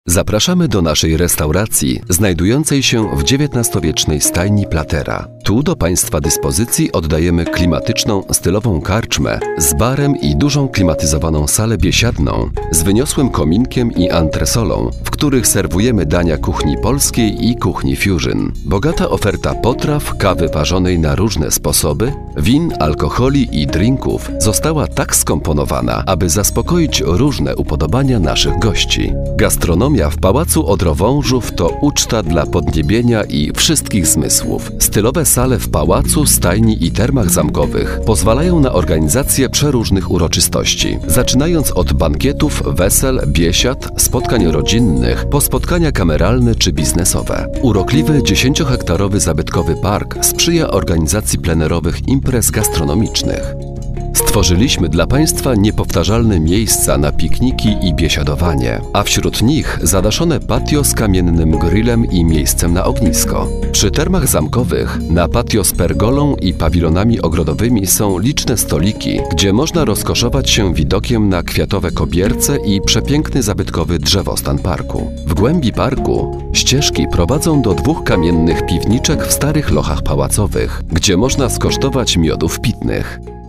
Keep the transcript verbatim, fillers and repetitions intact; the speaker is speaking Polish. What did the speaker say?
Zapraszamy do naszej restauracji znajdującej się w dziewiętnastowiecznej stajni Platera. Tu do Państwa dyspozycji oddajemy klimatyczną, stylową karczmę z barem i dużą klimatyzowaną salę biesiadną z wyniosłym kominkiem i antresolą, w których serwujemy dania kuchni polskiej i kuchni fusion. Bogata oferta potraw, kawy ważonej na różne sposoby, win, alkoholi i drinków została tak skomponowana, aby zaspokoić różne upodobania naszych gości. Gastronomia w Pałacu Odrowążów to uczta dla podniebienia i wszystkich zmysłów. Stylowe sale w pałacu, stajni i termach zamkowych pozwalają na organizację przeróżnych uroczystości, zaczynając od bankietów, wesel, biesiad, spotkań rodzinnych, po spotkania kameralne czy biznesowe. Urokliwy dziesięciohektarowy zabytkowy park sprzyja organizacji plenerowych imprez gastronomicznych. Stworzyliśmy dla Państwa niepowtarzalne miejsca na pikniki i biesiadowanie, a wśród nich zadaszone patio z kamiennym grillem i miejscem na ognisko. Przy termach zamkowych na patio z pergolą i pawilonami ogrodowymi są liczne stoliki, gdzie można rozkoszować się widokiem na kwiatowe kobierce i przepiękny zabytkowy drzewostan parku. W głębi parku ścieżki prowadzą do dwóch kamiennych piwniczek w starych lochach pałacowych, gdzie można skosztować miodów pitnych.